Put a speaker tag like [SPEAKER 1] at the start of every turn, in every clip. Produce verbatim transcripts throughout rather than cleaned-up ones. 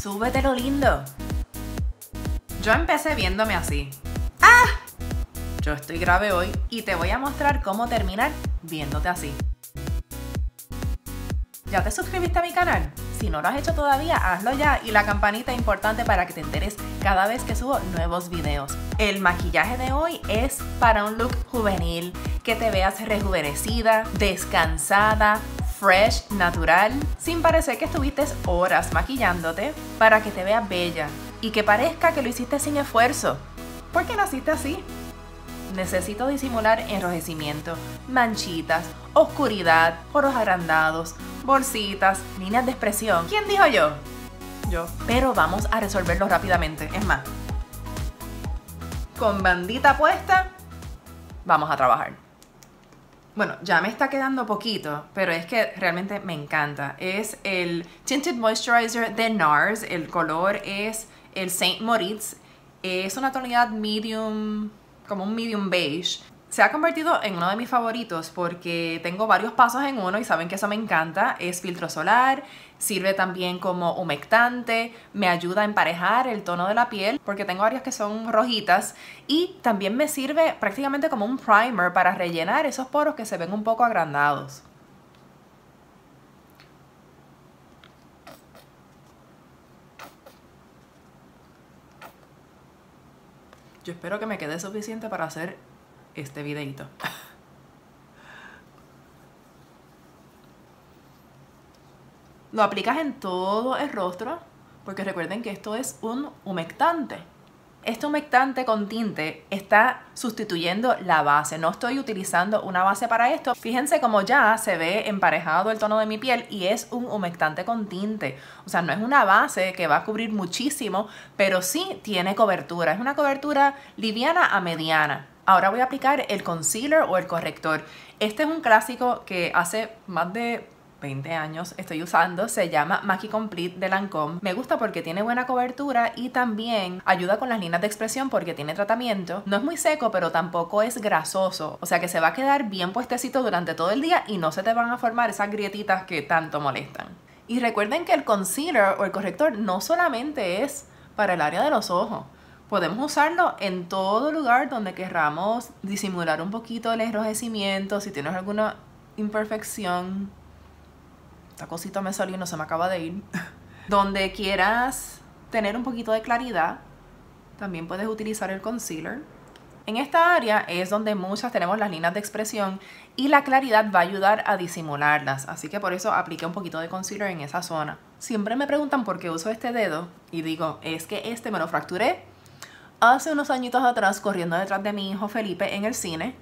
[SPEAKER 1] Súbetelo lindo. Yo empecé viéndome así. ¡Ah! Yo estoy grave hoy y te voy a mostrar cómo terminar viéndote así. ¿Ya te suscribiste a mi canal? Si no lo has hecho todavía, hazlo ya, y la campanita es importante para que te enteres cada vez que subo nuevos videos. El maquillaje de hoy es para un look juvenil, que te veas rejuvenecida, descansada, fresh, natural, sin parecer que estuviste horas maquillándote, para que te veas bella y que parezca que lo hiciste sin esfuerzo, porque naciste así. Necesito disimular enrojecimiento, manchitas, oscuridad, poros agrandados, bolsitas, líneas de expresión. ¿Quién dijo yo? Yo. Pero vamos a resolverlo rápidamente. Es más, con bandita puesta, vamos a trabajar. Bueno, ya me está quedando poquito, pero es que realmente me encanta. Es el Tinted Moisturizer de NARS. El color es el Saint Moritz. Es una tonalidad medium, como un medium beige. Se ha convertido en uno de mis favoritos porque tengo varios pasos en uno y saben que eso me encanta. Es filtro solar, sirve también como humectante, me ayuda a emparejar el tono de la piel porque tengo varias que son rojitas, y también me sirve prácticamente como un primer para rellenar esos poros que se ven un poco agrandados. Yo espero que me quede suficiente para hacer este videito. Lo aplicas en todo el rostro porque recuerden que esto es un humectante. Este humectante con tinte está sustituyendo la base. No estoy utilizando una base para esto. Fíjense cómo ya se ve emparejado el tono de mi piel y es un humectante con tinte. O sea, no es una base que va a cubrir muchísimo, pero sí tiene cobertura. Es una cobertura liviana a mediana. Ahora voy a aplicar el concealer o el corrector. Este es un clásico que hace más de veinte años estoy usando. Se llama Maki Complete de Lancome. Me gusta porque tiene buena cobertura y también ayuda con las líneas de expresión porque tiene tratamiento. No es muy seco, pero tampoco es grasoso. O sea que se va a quedar bien puestecito durante todo el día y no se te van a formar esas grietitas que tanto molestan. Y recuerden que el concealer o el corrector no solamente es para el área de los ojos. Podemos usarlo en todo lugar donde querramos disimular un poquito el enrojecimiento. Si tienes alguna imperfección, esta cosita me salió y no se me acaba de ir. Donde quieras tener un poquito de claridad, también puedes utilizar el concealer. En esta área es donde muchas tenemos las líneas de expresión y la claridad va a ayudar a disimularlas. Así que por eso apliqué un poquito de concealer en esa zona. Siempre me preguntan por qué uso este dedo y digo, es que este me lo fracturé hace unos añitos atrás corriendo detrás de mi hijo Felipe en el cine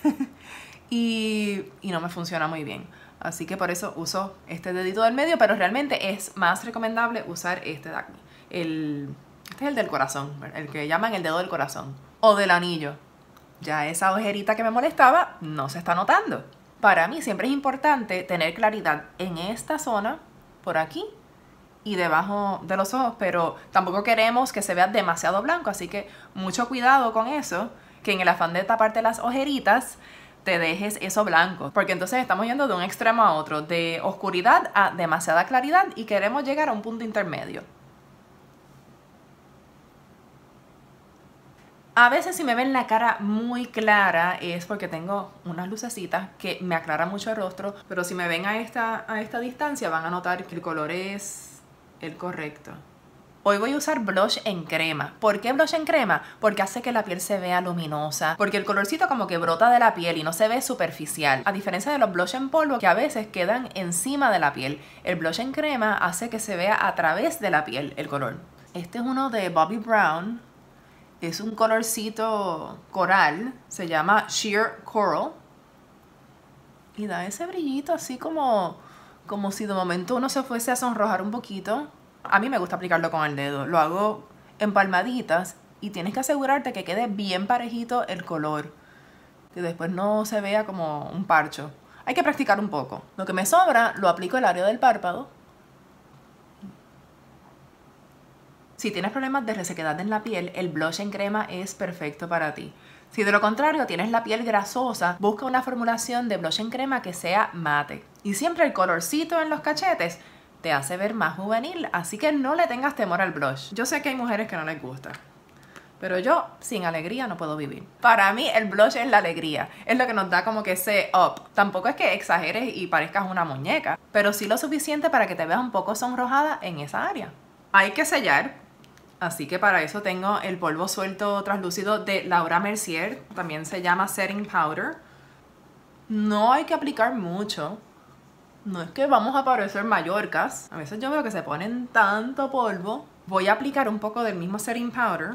[SPEAKER 1] y, y no me funciona muy bien. Así que por eso uso este dedito del medio, pero realmente es más recomendable usar este de aquí. El, este es el del corazón, el que llaman el dedo del corazón o del anillo. Ya esa ojerita que me molestaba no se está notando. Para mí siempre es importante tener claridad en esta zona, por aquí, y debajo de los ojos, pero tampoco queremos que se vea demasiado blanco, así que mucho cuidado con eso, que en el afán de taparte las ojeritas te dejes eso blanco, porque entonces estamos yendo de un extremo a otro, de oscuridad a demasiada claridad, y queremos llegar a un punto intermedio. A veces si me ven la cara muy clara es porque tengo unas lucecitas que me aclaran mucho el rostro, pero si me ven a esta, a esta distancia van a notar que el color es el correcto. Hoy voy a usar blush en crema. ¿Por qué blush en crema? Porque hace que la piel se vea luminosa, porque el colorcito como que brota de la piel y no se ve superficial, a diferencia de los blush en polvo que a veces quedan encima de la piel. El blush en crema hace que se vea a través de la piel el color. Este es uno de Bobbi Brown. Es un colorcito coral, se llama Sheer Coral y da ese brillito así como, como si de momento uno se fuese a sonrojar un poquito. A mí me gusta aplicarlo con el dedo, lo hago en palmaditas y tienes que asegurarte que quede bien parejito el color, que después no se vea como un parcho. Hay que practicar un poco. Lo que me sobra lo aplico en el área del párpado. Si tienes problemas de resequedad en la piel, el blush en crema es perfecto para ti. Si de lo contrario tienes la piel grasosa, busca una formulación de blush en crema que sea mate. Y siempre el colorcito en los cachetes te hace ver más juvenil, así que no le tengas temor al blush. Yo sé que hay mujeres que no les gusta, pero yo sin alegría no puedo vivir. Para mí el blush es la alegría, es lo que nos da como que ese up. Tampoco es que exageres y parezcas una muñeca, pero sí lo suficiente para que te veas un poco sonrojada en esa área. Hay que sellar, así que para eso tengo el polvo suelto translúcido de Laura Mercier, también se llama Setting Powder. No hay que aplicar mucho, no es que vamos a parecer mallorcas. A veces yo veo que se ponen tanto polvo. Voy a aplicar un poco del mismo Setting Powder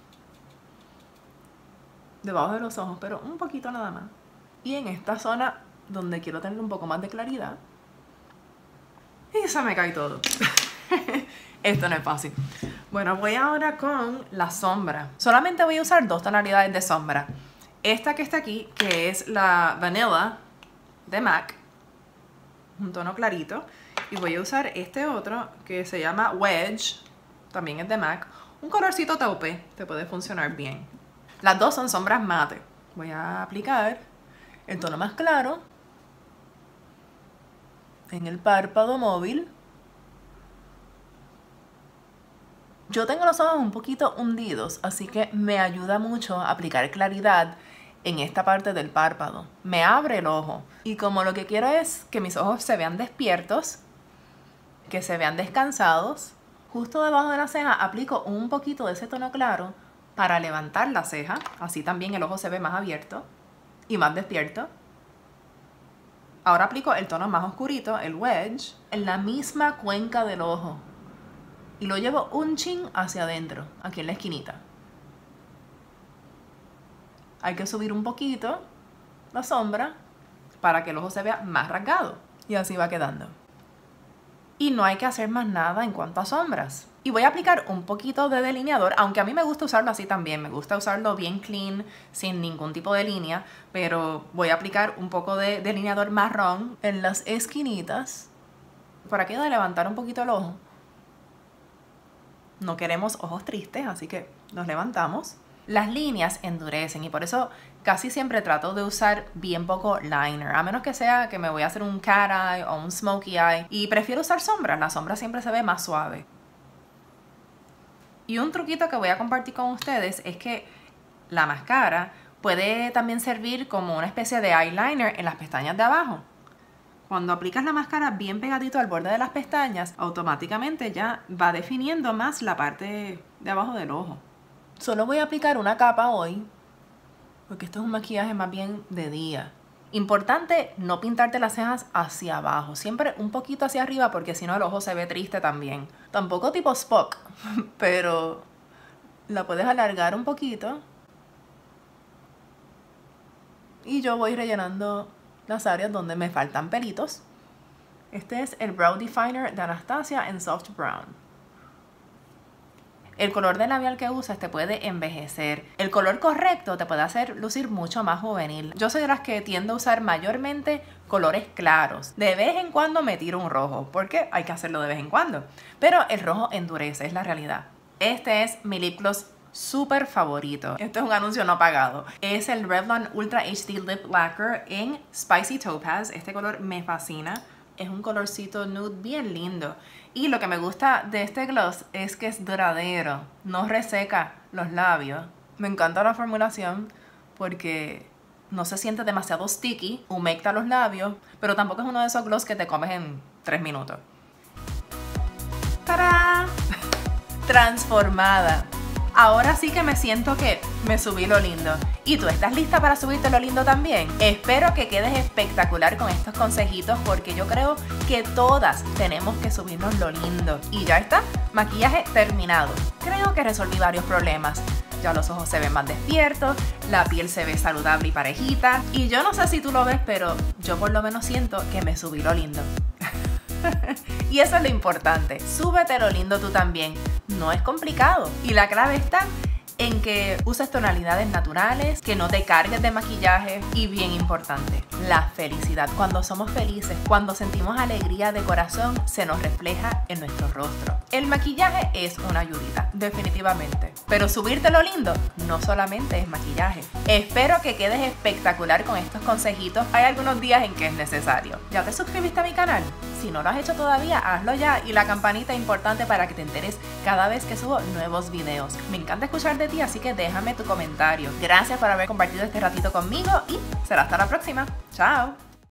[SPEAKER 1] debajo de los ojos, pero un poquito nada más. Y en esta zona donde quiero tener un poco más de claridad. Y se me cae todo. Esto no es fácil. Bueno, voy ahora con la sombra. Solamente voy a usar dos tonalidades de sombra. Esta que está aquí, que es la Vanilla de MAC. Un tono clarito. Y voy a usar este otro que se llama Wedge. También es de MAC. Un colorcito taupe. Te puede funcionar bien. Las dos son sombras mate. Voy a aplicar el tono más claro en el párpado móvil. Yo tengo los ojos un poquito hundidos, así que me ayuda mucho a aplicar claridad en esta parte del párpado. Me abre el ojo. Y como lo que quiero es que mis ojos se vean despiertos, que se vean descansados, justo debajo de la ceja aplico un poquito de ese tono claro para levantar la ceja. Así también el ojo se ve más abierto y más despierto. Ahora aplico el tono más oscurito, el Wedge, en la misma cuenca del ojo. Y lo llevo un chin hacia adentro, aquí en la esquinita. Hay que subir un poquito la sombra para que el ojo se vea más rasgado. Y así va quedando. Y no hay que hacer más nada en cuanto a sombras. Y voy a aplicar un poquito de delineador, aunque a mí me gusta usarlo así también. Me gusta usarlo bien clean, sin ningún tipo de línea. Pero voy a aplicar un poco de delineador marrón en las esquinitas. Por aquí de levantar un poquito el ojo. No queremos ojos tristes, así que nos levantamos. Las líneas endurecen y por eso casi siempre trato de usar bien poco liner. A menos que sea que me voy a hacer un cat eye o un smokey eye. Y prefiero usar sombras. La sombra siempre se ve más suave. Y un truquito que voy a compartir con ustedes es que la máscara puede también servir como una especie de eyeliner en las pestañas de abajo. Cuando aplicas la máscara bien pegadito al borde de las pestañas, automáticamente ya va definiendo más la parte de abajo del ojo. Solo voy a aplicar una capa hoy, porque esto es un maquillaje más bien de día. Importante no pintarte las cejas hacia abajo, siempre un poquito hacia arriba porque si no el ojo se ve triste también. Tampoco tipo Spock, pero la puedes alargar un poquito. Y yo voy rellenando las áreas donde me faltan pelitos. Este es el Brow Definer de Anastasia en Soft Brown. El color de labial que usas te puede envejecer. El color correcto te puede hacer lucir mucho más juvenil. Yo soy de las que tiendo a usar mayormente colores claros. De vez en cuando me tiro un rojo, porque hay que hacerlo de vez en cuando. Pero el rojo endurece, es la realidad. Este es mi lip gloss súper favorito. Este es un anuncio no pagado. Es el Revlon Ultra H D Lip Lacquer en Spicy Topaz. Este color me fascina. Es un colorcito nude bien lindo. Y lo que me gusta de este gloss es que es duradero. No reseca los labios. Me encanta la formulación porque no se siente demasiado sticky. Humecta los labios. Pero tampoco es uno de esos gloss que te comes en tres minutos. ¡Tarán! Transformada. Ahora sí que me siento que me subí lo lindo. ¿Y tú estás lista para subirte lo lindo también? Espero que quedes espectacular con estos consejitos porque yo creo que todas tenemos que subirnos lo lindo. Y ya está, maquillaje terminado. Creo que resolví varios problemas. Ya los ojos se ven más despiertos, la piel se ve saludable y parejita. Y yo no sé si tú lo ves, pero yo por lo menos siento que me subí lo lindo. Y eso es lo importante. Súbete lo lindo tú también. No es complicado. Y la clave está en que uses tonalidades naturales, que no te cargues de maquillaje y, bien importante, la felicidad. Cuando somos felices, cuando sentimos alegría de corazón, se nos refleja en nuestro rostro. El maquillaje es una ayudita, definitivamente. Pero subirte lo lindo no solamente es maquillaje. Espero que quedes espectacular con estos consejitos. Hay algunos días en que es necesario. ¿Ya te suscribiste a mi canal? Si no lo has hecho todavía, hazlo ya, y la campanita es importante para que te enteres cada vez que subo nuevos videos. Me encanta escuchar de ti, así que déjame tu comentario. Gracias por haber compartido este ratito conmigo y será hasta la próxima. ¡Chao!